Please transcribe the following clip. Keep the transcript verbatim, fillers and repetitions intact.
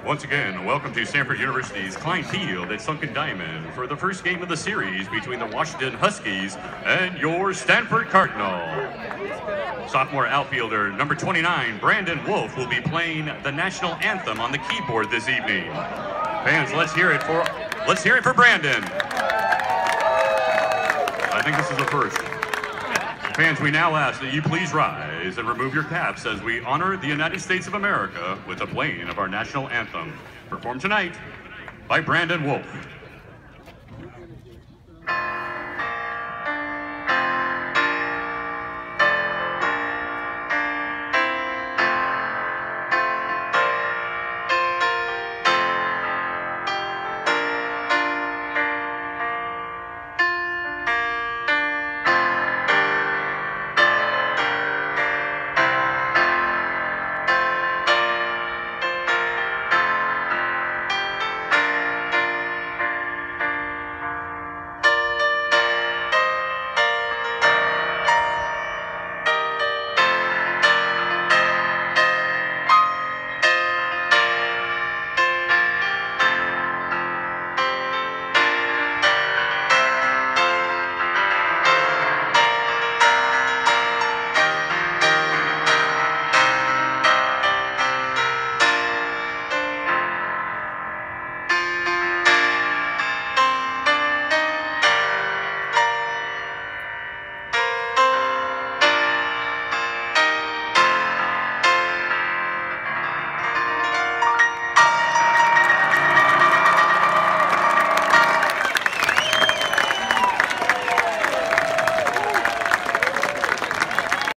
Once again, welcome to Stanford University's Klein Field at Sunken Diamond for the first game of the series between the Washington Huskies and your Stanford Cardinal. Sophomore outfielder number twenty-nine, Brandon Wulff, will be playing the national anthem on the keyboard this evening. Fans, let's hear it for let's hear it for Brandon. I think this is the first. Fans, we now ask that you please rise and remove your caps as we honor the United States of America with the playing of our national anthem, performed tonight by Brandon Wulff.